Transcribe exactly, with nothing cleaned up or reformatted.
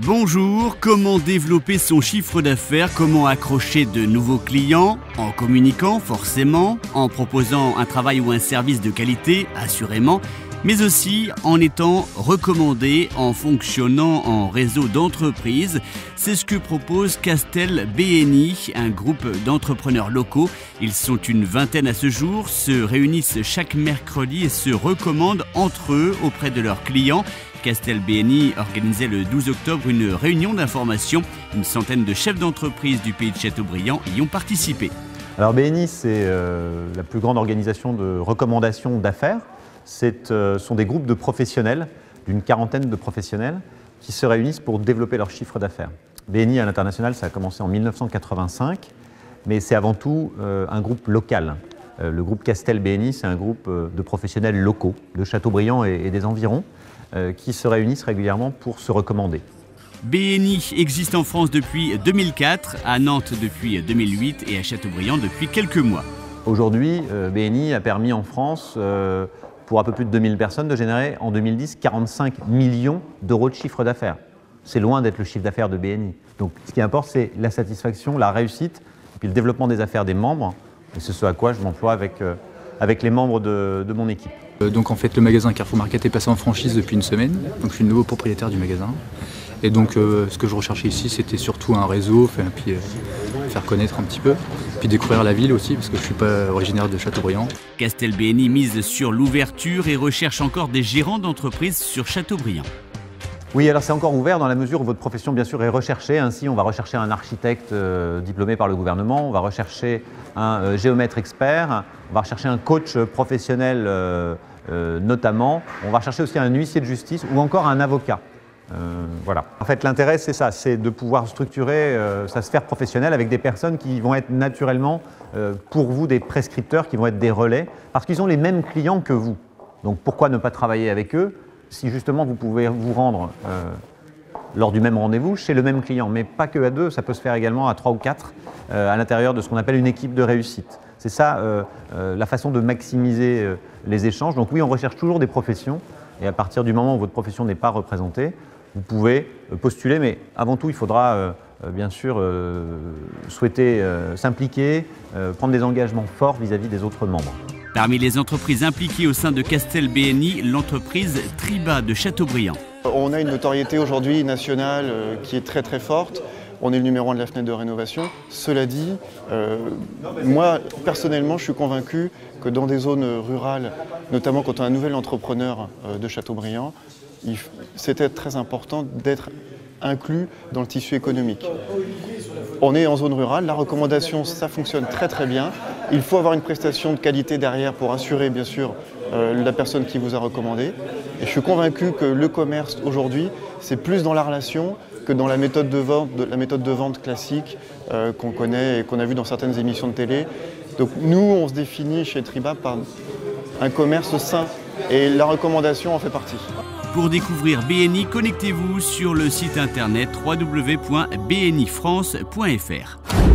Bonjour, comment développer son chiffre d'affaires, comment accrocher de nouveaux clients? En communiquant forcément, en proposant un travail ou un service de qualité, assurément, mais aussi en étant recommandé, en fonctionnant en réseau d'entreprises. C'est ce que propose Castel B N I, un groupe d'entrepreneurs locaux. Ils sont une vingtaine à ce jour, se réunissent chaque mercredi et se recommandent entre eux auprès de leurs clients. Castel B N I organisait le douze octobre une réunion d'information. Une centaine de chefs d'entreprise du pays de Châteaubriand y ont participé. Alors B N I, c'est euh, la plus grande organisation de recommandation d'affaires. Ce euh, sont des groupes de professionnels, d'une quarantaine de professionnels, qui se réunissent pour développer leur chiffre d'affaires. B N I à l'international, ça a commencé en mille neuf cent quatre-vingt-cinq, mais c'est avant tout euh, un groupe local. Euh, le groupe Castel B N I, c'est un groupe euh, de professionnels locaux, de Châteaubriand et, et des environs, euh, qui se réunissent régulièrement pour se recommander. B N I existe en France depuis deux mille quatre, à Nantes depuis deux mille huit et à Châteaubriand depuis quelques mois. Aujourd'hui, euh, B N I a permis en France, euh, pour un peu plus de deux mille personnes, de générer en deux mille dix quarante-cinq millions d'euros de chiffre d'affaires. C'est loin d'être le chiffre d'affaires de B N I. Donc ce qui importe, c'est la satisfaction, la réussite, et puis le développement des affaires des membres. Et c'est ce à quoi je m'emploie avec, euh, avec les membres de, de mon équipe. Euh, donc en fait, le magasin Carrefour Market est passé en franchise depuis une semaine. Donc je suis le nouveau propriétaire du magasin. Et donc euh, ce que je recherchais ici, c'était surtout un réseau, enfin, puis euh, faire connaître un petit peu, puis découvrir la ville aussi, parce que je ne suis pas originaire de Châteaubriand. Castel B N I mise sur l'ouverture et recherche encore des gérants d'entreprise sur Châteaubriand. Oui, alors c'est encore ouvert dans la mesure où votre profession, bien sûr, est recherchée. Ainsi, on va rechercher un architecte euh, diplômé par le gouvernement, on va rechercher un euh, géomètre expert, on va rechercher un coach professionnel euh, euh, notamment, on va rechercher aussi un huissier de justice ou encore un avocat. Euh, voilà. En fait, l'intérêt, c'est ça, c'est de pouvoir structurer euh, sa sphère professionnelle avec des personnes qui vont être naturellement, euh, pour vous, des prescripteurs, qui vont être des relais, parce qu'ils ont les mêmes clients que vous. Donc pourquoi ne pas travailler avec eux si justement vous pouvez vous rendre euh, lors du même rendez-vous chez le même client, mais pas que à deux, ça peut se faire également à trois ou quatre euh, à l'intérieur de ce qu'on appelle une équipe de réussite. C'est ça euh, euh, la façon de maximiser euh, les échanges. Donc oui, on recherche toujours des professions, et à partir du moment où votre profession n'est pas représentée, vous pouvez postuler, mais avant tout, il faudra euh, bien sûr euh, souhaiter euh, s'impliquer, euh, prendre des engagements forts vis-à-vis des autres membres. Parmi les entreprises impliquées au sein de Castel B N I, l'entreprise Triba de Châteaubriand. On a une notoriété aujourd'hui nationale euh, qui est très très forte. On est le numéro un de la fenêtre de rénovation. Cela dit, euh, moi personnellement, je suis convaincu que dans des zones rurales, notamment quand on est un nouvel entrepreneur euh, de Châteaubriand, c'était très important d'être inclus dans le tissu économique. On est en zone rurale, la recommandation, ça fonctionne très très bien. Il faut avoir une prestation de qualité derrière pour assurer bien sûr euh, la personne qui vous a recommandé. Et je suis convaincu que le commerce aujourd'hui, c'est plus dans la relation que dans la méthode de vente, de, la méthode de vente classique euh, qu'on connaît et qu'on a vu dans certaines émissions de télé. Donc nous, on se définit chez Triba par un commerce sain et la recommandation en fait partie. Pour découvrir B N I, connectez-vous sur le site internet w w w point b n i france point f r.